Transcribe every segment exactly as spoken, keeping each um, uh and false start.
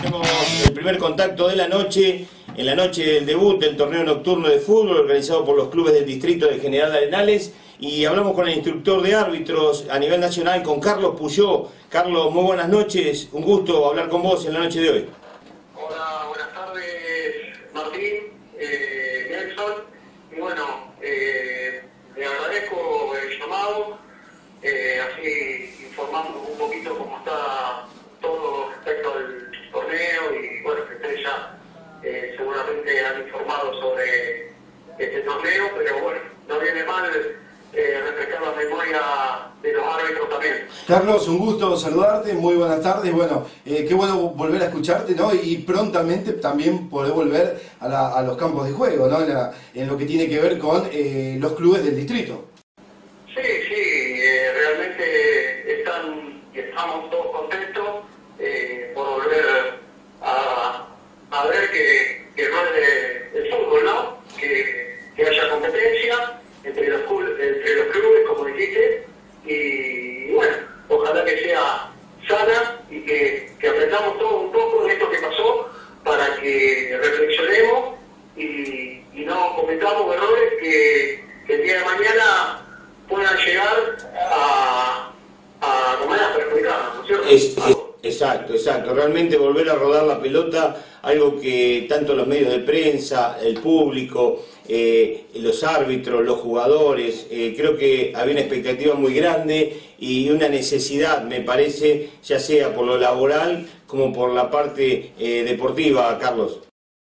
Tenemos el primer contacto de la noche, en la noche del debut del torneo nocturno de fútbol organizado por los clubes del distrito de General Arenales, y hablamos con el instructor de árbitros a nivel nacional, con Carlos Puyó. Carlos, muy buenas noches, un gusto hablar con vos en la noche de hoy. Hola, buenas tardes, Martín, eh, Nelson, y bueno, eh, le agradezco el llamado, eh, así informamos un poquito cómo está todo respecto al torneo, y bueno, que ustedes ya eh, seguramente han informado sobre este torneo, pero bueno, no viene mal eh, refrescar la memoria de los árbitros también. Carlos, un gusto saludarte, muy buenas tardes. Bueno, eh, qué bueno volver a escucharte, ¿no? Y prontamente también poder volver a, la, a los campos de juego, ¿no? En, la, en lo que tiene que ver con eh, los clubes del distrito. Sí, sí, eh, realmente están, estamos todos contentos eh, por volver a, a ver que, que ruede el fútbol, ¿no? Que, que haya competencia entre los, entre los clubes, como dijiste, y bueno, ojalá que sea sana y que, que aprendamos todo un poco de esto que pasó para que reflexionemos y, y no cometamos errores que, que el día de mañana puedan llegar a, a, como a perjudicarnos, ¿no es cierto? Es, es, exacto, exacto. Realmente volver a rodar la pelota, algo que tanto los medios de prensa, el público, eh, los árbitros, los jugadores, eh, creo que había una expectativa muy grande y una necesidad, me parece, ya sea por lo laboral como por la parte eh, deportiva, Carlos.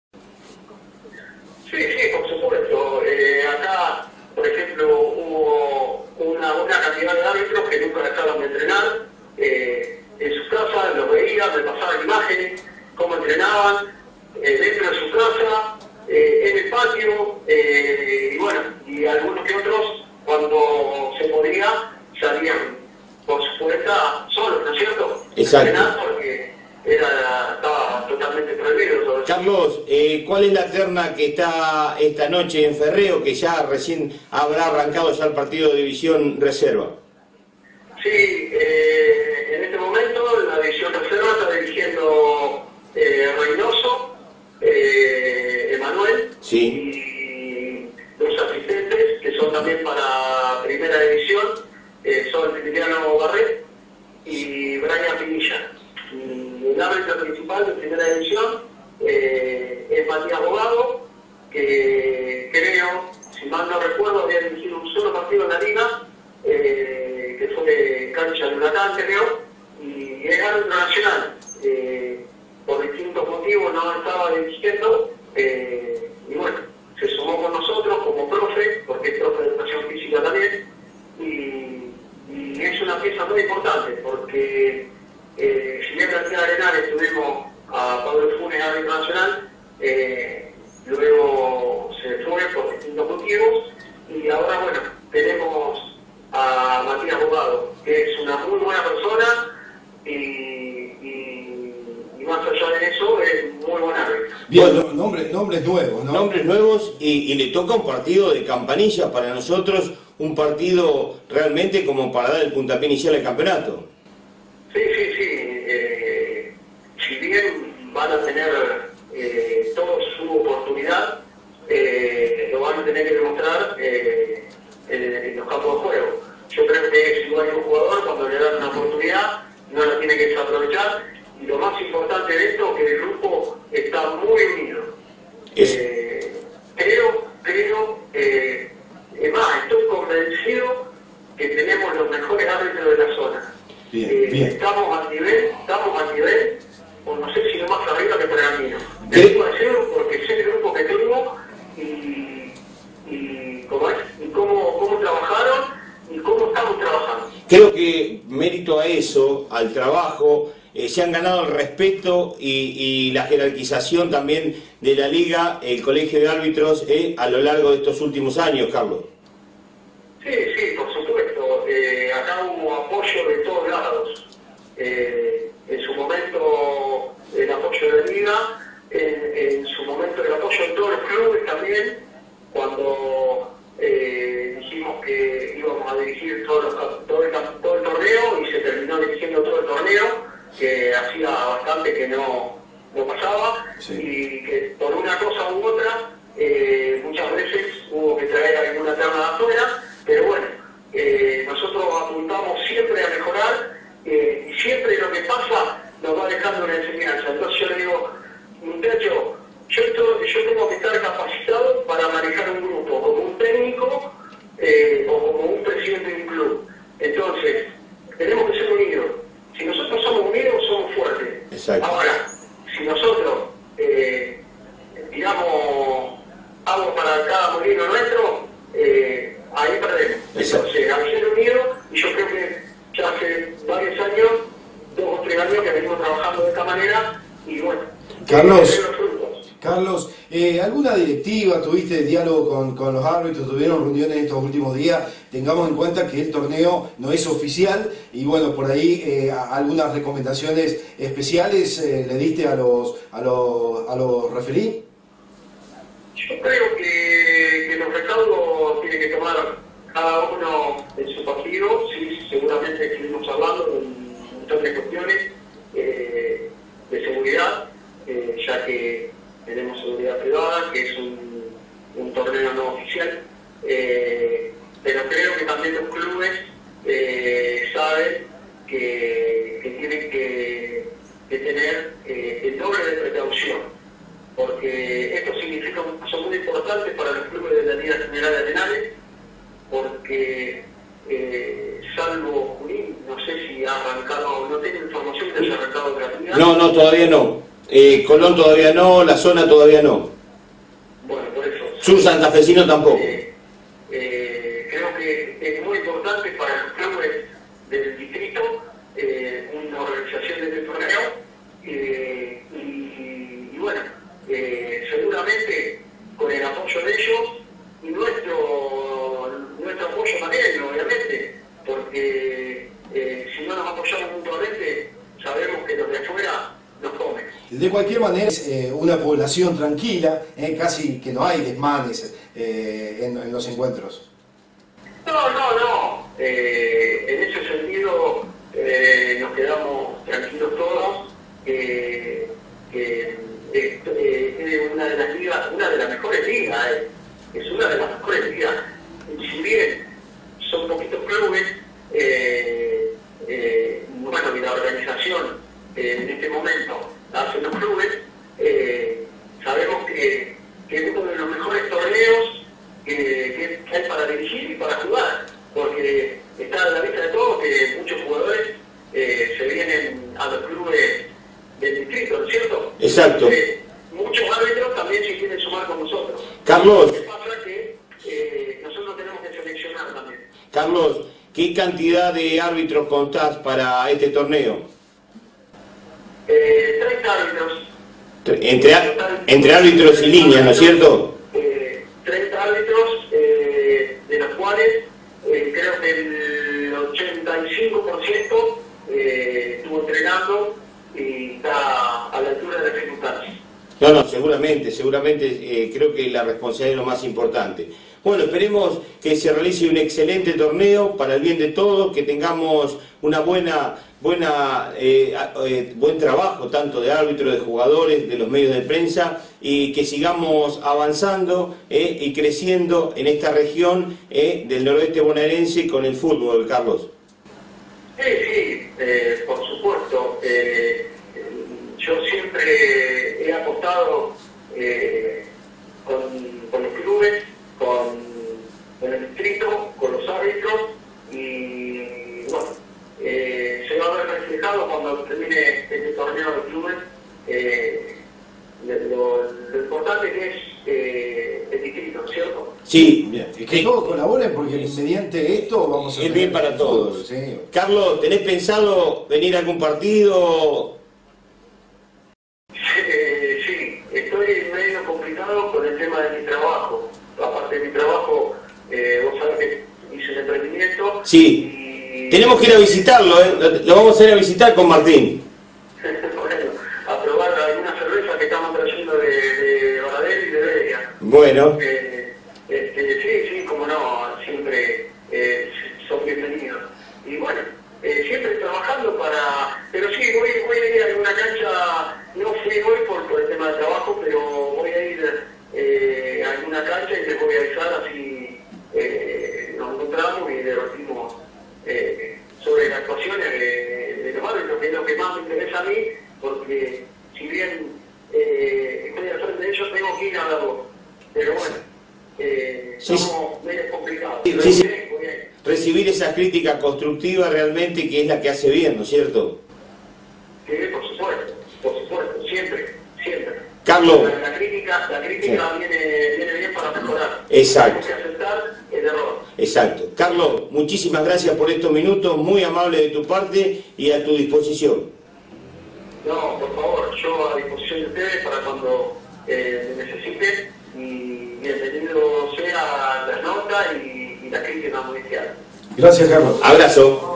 Sí, sí, por supuesto. Eh, acá, por ejemplo, hubo una, una cantidad de árbitros que nunca dejaron de entrenar. Eh, en su casa los veía, me pasaban imágenes, cómo entrenaban, eh, dentro de su casa, eh, en el patio, eh, y bueno, y algunos que otros, cuando se podía, salían por su cuenta solos, ¿no es cierto? Exacto. Entrenar porque era, estaba totalmente prohibido todo eso. Carlos, eh, ¿cuál es la terna que está esta noche en Ferreo, que ya recién habrá arrancado ya el partido de división reserva? Sí, eh, en este momento la división reserva está dirigiendo eh, Reynoso, eh, Emanuel, sí, y los asistentes, que son también para primera división, eh, son Emiliano Barret y Brian Pinilla. Y el árbitro principal de primera división eh, es Matías Bogado, que creo, si mal no recuerdo, había dirigido un solo partido en la liga, eh, que fue cancha de Huracán, creo, y es árbitro nacional. Eh, por distintos motivos no estaba dirigiendo, eh, y bueno, se sumó con nosotros como profe, porque es profe de educación física también, y, y es una pieza muy importante, porque eh, si bien en Arenales tuvimos a Pablo Funes, árbitro nacional, eh, luego se fue por distintos motivos, y ahora bueno, tenemos a Matías Bogado, que es una muy buena persona, y, y, y más allá de eso, es muy buena árbitro. Bien, no, nombres, nombres nuevos, ¿no? Nombres nuevos, y, y le toca un partido de campanilla para nosotros, un partido realmente como para dar el puntapié inicial al campeonato. Sí, sí, sí. Eh, si bien van a tener eh, todos su oportunidad, eh, lo van a tener que demostrar eh, en, en los campos de juego. Yo creo que si igual que un jugador, cuando le dan una oportunidad, no la tiene que desaprovechar. Y lo más importante de esto es que el grupo está muy unido. Eh, creo, creo, eh, es más, estoy convencido que tenemos los mejores árbitros de la zona. Bien, eh, bien. Estamos al nivel, estamos al nivel, o no sé si no más arriba que Pergamino. ¿Qué? Te digo en serio porque sé el grupo que tengo y, y, cómo, es, y cómo, cómo trabajaron y cómo estamos trabajando. Creo que mérito a eso, al trabajo, eh, se han ganado el respeto y, y la jerarquización también de la liga, el colegio de árbitros, eh, a lo largo de estos últimos años, Carlos. Sí, sí, por supuesto. Eh, acá hubo apoyo de todos lados. Eh, en su momento el apoyo de la liga, en, en su momento el apoyo de todos los clubes también, cuando eh, dijimos que íbamos a dirigir todos los, todo, el, todo el torneo y se terminó dirigiendo todo el torneo, que hacía bastante que no, no pasaba, Sí. y que por una cosa u otra, eh, muchas veces hubo que traer alguna terna de afuera, pero bueno, eh, nosotros apuntamos siempre a mejorar, eh, y siempre lo que pasa nos va dejando una enseñanza. Entonces yo le digo, muchacho, yo, yo tengo que estar capacitado para manejar un grupo, como un técnico eh, o como un presidente de un club. Entonces, tenemos que ser unidos. Si nosotros somos unidos, somos fuertes. Exacto. Ahora, si nosotros eh, tiramos agua para cada molino nuestro, eh, ahí perdemos. Exacto. Entonces, al ser unidos, y yo creo que ya hace varios años, dos o tres años que venimos trabajando de esta manera, y bueno, Carlos, los frutos. Carlos, eh, ¿alguna directiva, tuviste diálogo con, con los árbitros, tuvieron reuniones estos últimos días? Tengamos en cuenta que el torneo no es oficial y bueno, por ahí eh, algunas recomendaciones especiales eh, le diste a los, a los, a los referí. Yo creo que, que los recaudos tiene que tomar cada uno en su partido. Sí, seguramente estuvimos hablando de un montón de cuestiones eh, de seguridad, eh, ya que tenemos seguridad privada, que es un, un torneo no oficial, eh, pero creo que también los clubes eh, saben que, que tienen que, que tener eh, el doble de precaución, porque esto significa un paso muy importante para los clubes de la Liga General de Arenales, porque eh, salvo Junín, no sé si ha arrancado, no tengo información de si ha arrancado gratuidad. No, no, todavía no. Eh, Colón todavía no, la zona todavía no. Bueno, por eso. Sur santafesino tampoco. Eh, eh, creo que es muy importante para los clubes del distrito eh, una organización de este torneo eh, y, y bueno, eh, seguramente con el apoyo de ellos y nuestro, nuestro apoyo también, obviamente, porque eh, si no nos apoyamos mutuamente, sabemos que los de afuera nos comen. De cualquier manera, es eh, una población tranquila, eh, casi que no hay desmanes eh, en, en los encuentros. No, no, no. Eh, en ese sentido eh, nos quedamos tranquilos todos. Eh, que eh, eh, es una de las ligas, una de las mejores ligas, eh, es una de las mejores ligas. Y si bien son poquitos clubes, eh, eh, bueno, y la organización eh, en este momento hacen los clubes, eh, sabemos que, que es uno de los mejores torneos que, que hay para dirigir y para jugar, porque está a la vista de todos que muchos jugadores eh, se vienen a los clubes del distrito, ¿no es cierto? Exacto. Eh, muchos árbitros también se quieren sumar con nosotros. Carlos. Lo que pasa es que eh, nosotros tenemos que seleccionar también. Carlos, ¿qué cantidad de árbitros contás para este torneo? Eh, treinta árbitros. Entre, entre árbitros y líneas, ¿no es cierto? Eh, treinta árbitros, eh, de los cuales eh, creo que el ochenta y cinco por ciento eh, estuvo entrenando y está a la altura de las circunstancias. No, no, seguramente, seguramente eh, creo que la responsabilidad es lo más importante. Bueno, esperemos que se realice un excelente torneo para el bien de todos, que tengamos una buena, buena, eh, eh, buen trabajo tanto de árbitros, de jugadores, de los medios de prensa y que sigamos avanzando eh, y creciendo en esta región eh, del noroeste bonaerense con el fútbol, Carlos. Sí, sí, eh, por supuesto. Eh, yo siempre he apostado eh, con, con los clubes, con, con el distrito, con los árbitros y bueno, eh, se va a ver reflejado cuando termine este torneo de clubes. Eh, lo, lo importante que es eh, el distrito, ¿cierto? Sí, bien. Y que todos colaboren porque mediante esto vamos a es bien para todos. Sí. Carlos, ¿tenés pensado venir a algún partido? Eh, sí, estoy medio complicado con el tema de mi trabajo. Aparte de mi trabajo, eh, vos sabés que hice un emprendimiento. Sí, y... tenemos que ir a visitarlo, ¿eh? Lo vamos a ir a visitar con Martín. Bueno, a probar algunas cervezas que estamos trayendo de, de Oradell y de Beria. Bueno. Eh, este, sí, sí, como no, siempre eh, son bienvenidos. Y bueno, eh, siempre trabajando para... Pero sí, voy, voy a ir a alguna cancha, no fui hoy más me interesa a mí, porque si bien eh, estoy al frente de ellos, tengo que ir a verlo. Pero bueno, eh, sí, somos medio complicados. Sí, sí, sí. Recibir esa crítica constructiva realmente, que es la que hace bien, ¿no es cierto? Sí, por supuesto, por supuesto, siempre, siempre. Carlos. La, la crítica, la crítica sí. viene, viene bien para mejorar. Exacto. Tenemos que aceptar el error. Exacto. Carlos, muchísimas gracias por estos minutos, muy amable de tu parte y a tu disposición. No, por favor, yo a disposición de ustedes para cuando eh, me necesiten, y bienvenido sea la nota y, y la crítica mundial. Gracias, Carlos. Abrazo.